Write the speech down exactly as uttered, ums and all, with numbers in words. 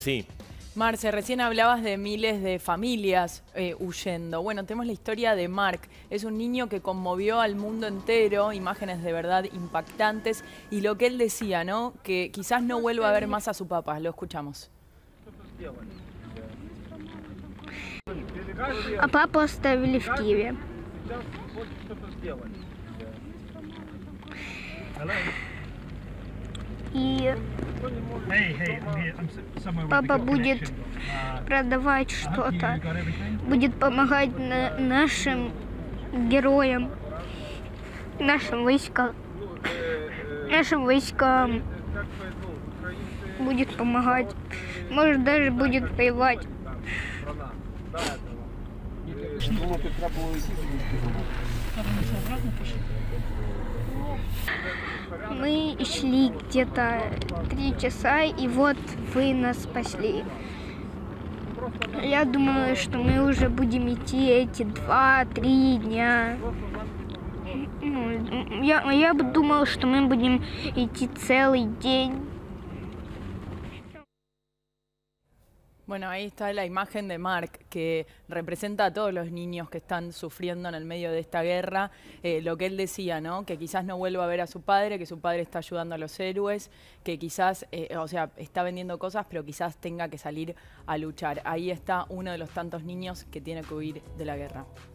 Sí. Marce, recién hablabas de miles de familias eh, huyendo. Bueno, tenemos la historia de Mark. Es un niño que conmovió al mundo entero, imágenes de verdad impactantes. Y lo que él decía, ¿no? Que quizás no vuelva a ver más a su papá. Lo escuchamos. А папу оставили в Киеве. И папа будет продавать что-то, будет помогать на нашим героям, нашим войскам, нашим войскам будет помогать, может даже будет воевать. Мы шли где-то три часа, и вот вы нас спасли. Я думала, что мы уже будем идти эти два-три дня. Я, я бы думала, что мы будем идти целый день. Bueno, ahí está la imagen de Mark, que representa a todos los niños que están sufriendo en el medio de esta guerra. Eh, lo que él decía, ¿no? Que quizás no vuelva a ver a su padre, que su padre está ayudando a los héroes, que quizás, eh, o sea, está vendiendo cosas, pero quizás tenga que salir a luchar. Ahí está uno de los tantos niños que tiene que huir de la guerra.